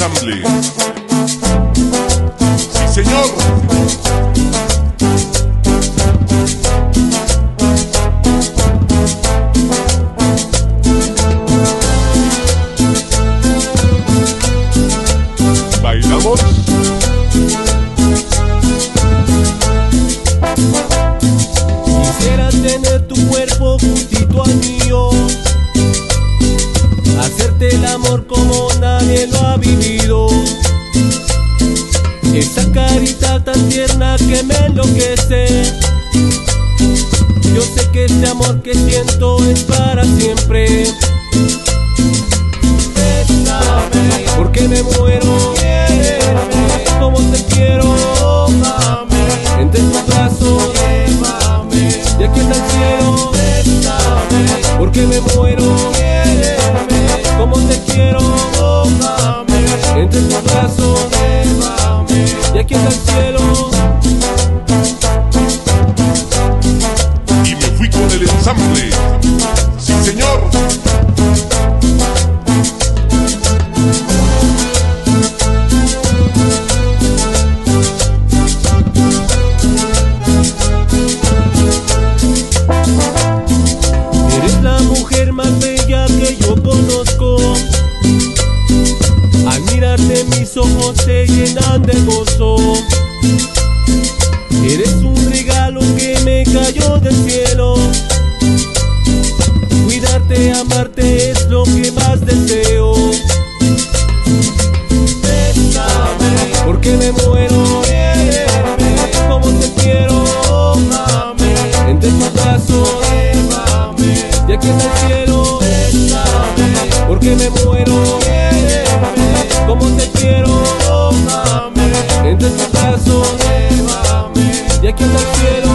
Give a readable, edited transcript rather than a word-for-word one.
ensamble. Sí, señor. ¿Bailamos? Quisiera tener tu cuerpo juntito al mío, hacerte el amor como nadie lo ha vivido. Esa carita tan tierna que me enloquece. Yo sé que este amor que siento es para siempre. Bésame, porque me muero. Quiéreme, como te quiero. Tómame, entre tus brazos. Llévame, de aquí hasta el cielo. Bésame, porque me muero. Quiéreme, como te quiero. Tómame, entre tus brazos. Llévame, de aquí hasta el cielo. Y me fui con el ensamble. Sí, señor. Eres la mujer más bella que yo conozco. Al mirarte mis ojos se llenan de gozo. Eres un regalo que me cayó del cielo. Cuidarte, amarte es lo que más deseo. Bésame, porque me muero. Quiéreme, como te quiero. Tómame, entre tus brazos. Llévame, de aquí hasta el cielo. Bésame, porque me muero. Quiéreme, como te quiero. Tómame, entre tus brazos. Llévame, de aquí hasta el cielo.